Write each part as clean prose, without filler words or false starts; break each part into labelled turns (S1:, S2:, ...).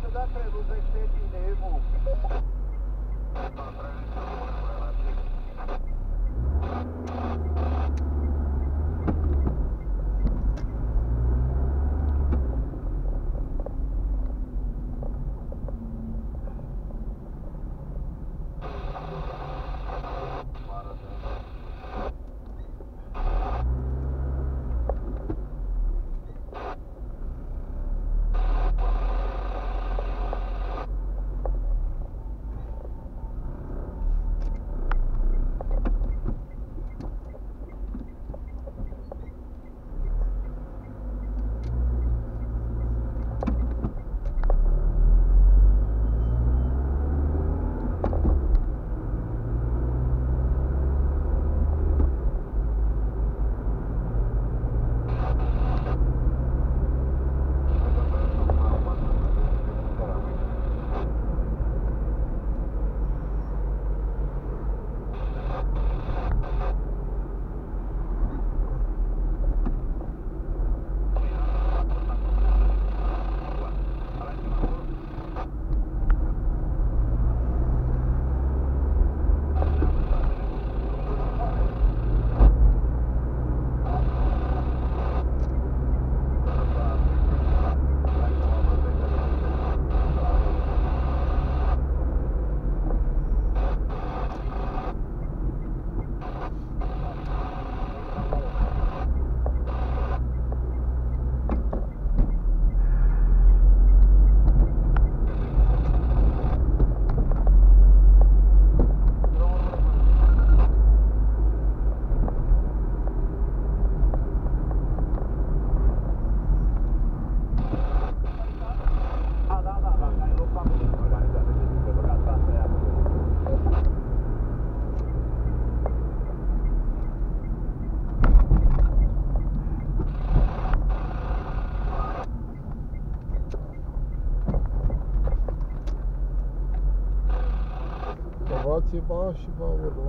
S1: Va și va urla.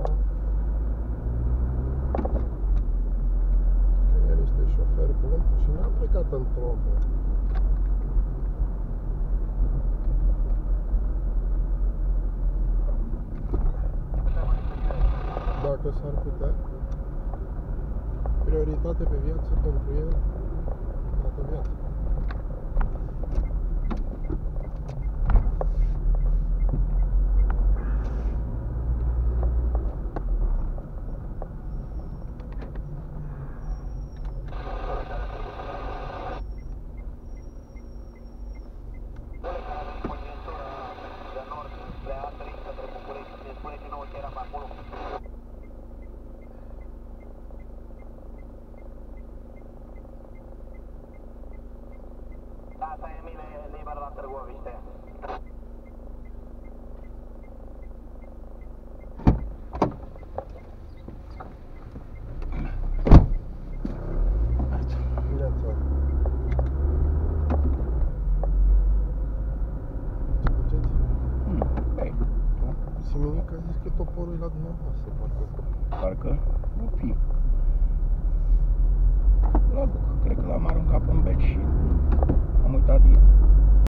S1: Că el este șofer bun și n-a plecat în tromă. Dacă s-ar putea. Prioritate pe viață pentru el, toată viața.
S2: Data Emile, liber la Târgoviște.
S1: Siminic a zis că toporul e la dumneavoastră, parcă.
S3: Parcă nu fi. L-a duc, cred că l-am aruncat în bec și am uitat